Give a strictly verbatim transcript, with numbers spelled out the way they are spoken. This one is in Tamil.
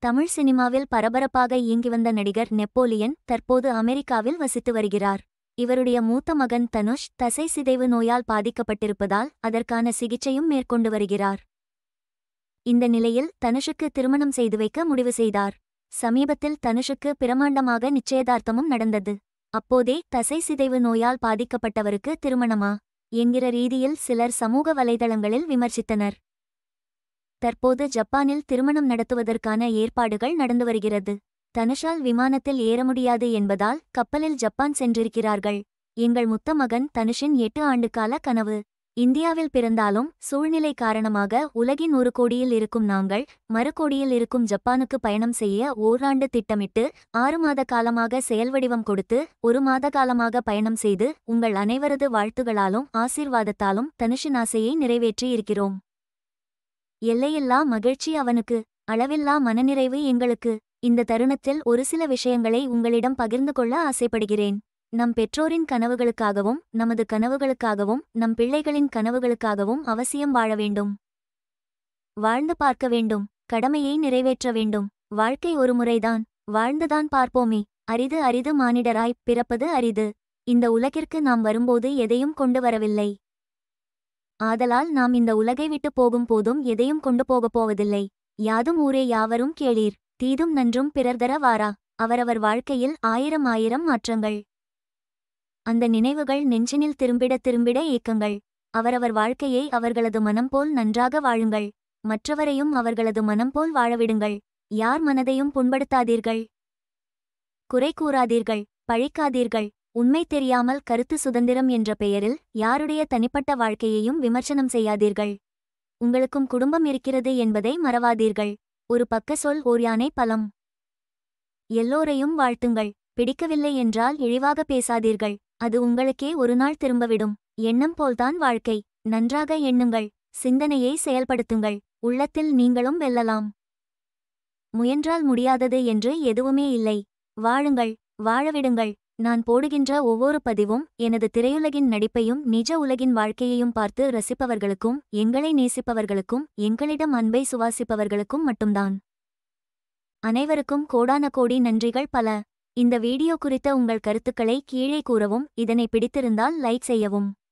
தமிழ் சினிமாவில் பரபரப்பாக இயங்கி வந்த நடிகர் நெப்போலியன் தற்போது அமெரிக்காவில் வசித்து வருகிறார். இவருடைய மூத்த மகன் தனுஷ் தசை சிதைவு நோயால் பாதிக்கப்பட்டிருப்பதால் அதற்கான சிகிச்சையும் மேற்கொண்டு வருகிறார். இந்த நிலையில் தனுஷுக்கு திருமணம் செய்து வைக்க முடிவு செய்தார். சமீபத்தில் தனுஷுக்கு பிரமாண்டமாக நிச்சயதார்த்தமும் நடந்தது. அப்போதே தசை சிதைவு நோயால் பாதிக்கப்பட்டவருக்கு திருமணமா என்கிற ரீதியில் சிலர் சமூக வலைதளங்களில் விமர்சித்தனர். தற்போது ஜப்பானில் திருமணம் நடத்துவதற்கான ஏற்பாடுகள் நடந்து வருகிறது. தனுஷால் விமானத்தில் ஏற முடியாது என்பதால் கப்பலில் ஜப்பான் சென்றிருக்கிறார்கள். எங்கள் முத்த மகன் தனுஷின் எட்டு ஆண்டுகால கனவு. இந்தியாவில் பிறந்தாலும் சூழ்நிலை காரணமாக உலகின் ஒரு கோடியில் இருக்கும் நாங்கள் மறு கோடியில் இருக்கும் ஜப்பானுக்கு பயணம் செய்ய ஓராண்டு திட்டமிட்டு ஆறு மாத காலமாக செயல்வடிவம் கொடுத்து ஒரு மாத காலமாக பயணம் செய்து உங்கள் அனைவரது வாழ்த்துகளாலும் ஆசீர்வாதத்தாலும் தனுஷின் ஆசையை நிறைவேற்றி இருக்கிறோம். எல்லையில்லா மகிழ்ச்சி அவனுக்கு, அளவில்லா மனநிறைவு எங்களுக்கு. இந்த தருணத்தில் ஒரு சில விஷயங்களை உங்களிடம் பகிர்ந்து கொள்ள ஆசைப்படுகிறேன். நம் பெற்றோரின் கனவுகளுக்காகவும் நமது கனவுகளுக்காகவும் நம் பிள்ளைகளின் கனவுகளுக்காகவும் அவசியம் வாழ வேண்டும். வாழ்ந்து பார்க்க வேண்டும். கடமையை நிறைவேற்ற வேண்டும். வாழ்க்கை ஒரு முறைதான், வாழ்ந்துதான் பார்ப்போமே. அரிது அரிது மானிடராய் பிறப்பது அரிது. இந்த உலகிற்கு நாம் வரும்போது எதையும் கொண்டு வரவில்லை. ஆதலால் நாம் இந்த உலகை விட்டு போகும் போதும் எதையும் கொண்டு போகப் போவதில்லை. யாதும் ஊரே யாவரும் கேளீர், தீதும் நன்றும் பிறர்தர வாரா. அவரவர் வாழ்க்கையில் ஆயிரம் ஆயிரம் மாற்றங்கள். அந்த நினைவுகள் நெஞ்சினில் திரும்பிட திரும்பிட ஏக்கங்கள். அவரவர் வாழ்க்கையை அவர்களது மனம் போல் நன்றாக வாழுங்கள். மற்றவரையும் அவர்களது மனம் போல் வாழவிடுங்கள். யார் மனதையும் புண்படுத்தாதீர்கள். குறை கூறாதீர்கள், பழிக்காதீர்கள். உண்மை தெரியாமல் கருத்து சுதந்திரம் என்ற பெயரில் யாருடைய தனிப்பட்ட வாழ்க்கையையும் விமர்சனம் செய்யாதீர்கள். உங்களுக்கும் குடும்பம் இருக்கிறது என்பதை மறவாதீர்கள். ஒரு பக்க சொல் ஓர் யானை பலம். எல்லோரையும் வாழ்த்துங்கள். பிடிக்கவில்லை என்றால் இழிவாக பேசாதீர்கள். அது உங்களுக்கே ஒரு நாள் திரும்பவிடும். எண்ணம் போல்தான் வாழ்க்கை. நன்றாக எண்ணுங்கள். சிந்தனையை செயல்படுத்துங்கள். உள்ளத்தில் நீங்களும் வெல்லலாம். முயன்றால் முடியாதது என்று எதுவுமே இல்லை. வாழுங்கள், வாழவிடுங்கள். நான் போடுகின்ற ஒவ்வொரு பதிவும் எனது திரையுலகின் நடிப்பையும் நிஜ உலகின் வாழ்க்கையையும் பார்த்து ரசிப்பவர்களுக்கும் எங்களை நேசிப்பவர்களுக்கும் எங்களிடம் அன்பை சுவாசிப்பவர்களுக்கும் மட்டும்தான். அனைவருக்கும் கோடான கோடி நன்றிகள் பல. இந்த வீடியோ குறித்த உங்கள் கருத்துக்களை கீழே கூறவும். இதனை பிடித்திருந்தால் லைக் செய்யவும்.